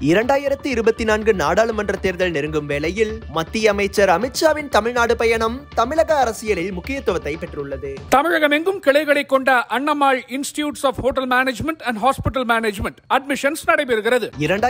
2024 நாடாளுமன்ற தேர்தல் நெருங்கும் வேளையில் மத்திய அமைச்சர் அமித் ஷாவின் தமிழ்நாடு பயணம் தமிழக அரசியலில் முக்கியத்துவத்தை பெற்றுள்ளது. தமிழகம் எங்கும் கிளைகளை கொண்ட Annamal institutes of hotel management and hospital management admissions நடைபெறுகிறது.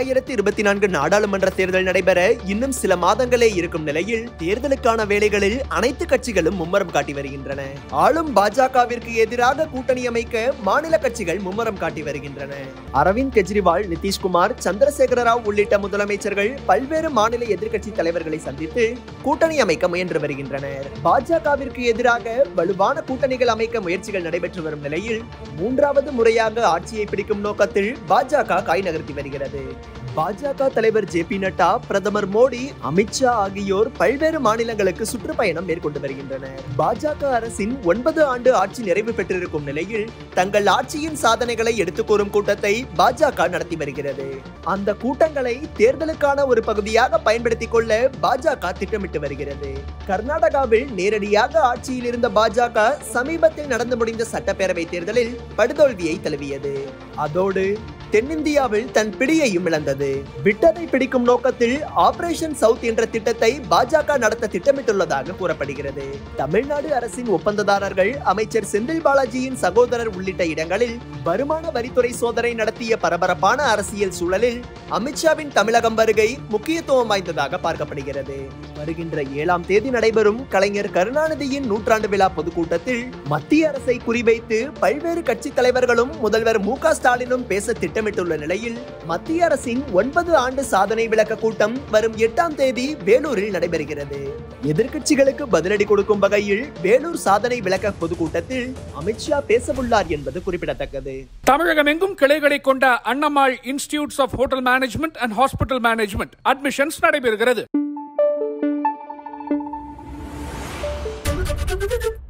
2024 நாடாளுமன்ற தேர்தல் நடைபெற இன்னும் சில மாதங்களே இருக்கும் நிலையில் தேர்தலுக்கான வேலைகளில் அனைத்து கட்சிகளும் மும்முரம் காட்டி வருகின்றன. ஆளும் பாஜகவிற்கு எதிராக கூட்டணி அமைக்க மாநில கட்சிகள் மும்முரம் காட்டி வருகின்றன. அரவிந்த் கெஜ்ரிவால், நிதிஷ்குமார், சந்திரசேகர ராவ் உள்ளிட்ட முதலமைச்சர்கள் பல்வேறு மாநில எதிர்க்கட்சி தலைவர்களை சந்தித்து கூட்டணி அமைக்க முயன்று வருகின்றனர். பாஜகவிற்கு எதிராக வலுவான கூட்டணிகள் அமைக்க முயற்சிகள் நடைபெற்று வரும் நிலையில் மூன்றாவது முறையாக ஆட்சியை பிடிக்கும் நோக்கத்தில் பாஜக காய் நகர்த்தி வருகிறது. பாஜக தலைவர் JP நட்டா, பிரதமர் மோடி, அமித் ஷா ஆகியோர் பல்வேறு மாநிலங்களுக்கு சுற்றுப்பயணம் மேற்கொண்டு வருகின்றனர். பாஜக அரசின் 9 ஆண்டு ஆட்சி நிறைவு பெற்றிருக்கும் நிலையில் தங்கள் ஆட்சியின் சாதனைகளை எடுத்துக் கூறும் கூட்டத்தை பாஜக நடத்தி வருகிறது. அந்த கூட்டங்களை தேர்தலுக்கான ஒரு பகுதியாக பயன்படுத்திக் கொள்ள பாஜக திட்டமிட்டு வருகிறது. கர்நாடகாவில் நேரடியாக ஆட்சியில் இருந்த பாஜக சமீபத்தில் நடந்து முடிந்த சட்டப்பேரவை தேர்தலில் படுதோல்வியை தழுவியது. அதோடு தென்னிந்தியாவில் தன் பிடியையும் இழந்தது. விட்டதை பிடிக்கும் நோக்கத்தில் ஆபரேஷன் சவுத் என்ற திட்டத்தை பாஜக நடத்த திட்டமிட்டுள்ளதாக கூறப்படுகிறது. தமிழ்நாடு அரசின் ஒப்பந்ததாரர்கள் அமைச்சர் செந்தில் பாலாஜியின் சகோதரர் உள்ளிட்ட இடங்களில் வருமான வரித்துறை சோதனை நடத்திய பரபரப்பான அரசியல் சூழலில் அமித்ஷாவின் தமிழகம் வருகை முக்கியத்துவம் வாய்ந்ததாக பார்க்கப்படுகிறது. வருகின்ற 7ஆம் தேதி நடைபெறும் கலைஞர் கருணாநிதியின் நூற்றாண்டு விழா பொதுக்கூட்டத்தில் மத்திய அரசை குறிவைத்து பல்வேறு கட்சி தலைவர்களும் முதல்வர் MK ஸ்டாலினும் பேச திட்டமிட்டுள்ள நிலையில் மத்திய அரசின் 9 ஆண்டு சாதனை விளக்க கூட்டம் வரும் 8ஆம் தேதி வேலூரில் நடைபெறுகிறது. எதிர்க்கட்சிகளுக்கு பதிலடி கொடுக்கும் வகையில் வேலூர் சாதனை விளக்க பொதுக்கூட்டத்தில் அமித் ஷா பேசவுள்ளார் என்பது குறிப்பிடத்தக்கது. தமிழகம் எங்கும் கிளைகளை கொண்ட Annamal institutes of hotel management and hospital management admissions நடைபெறுகிறது.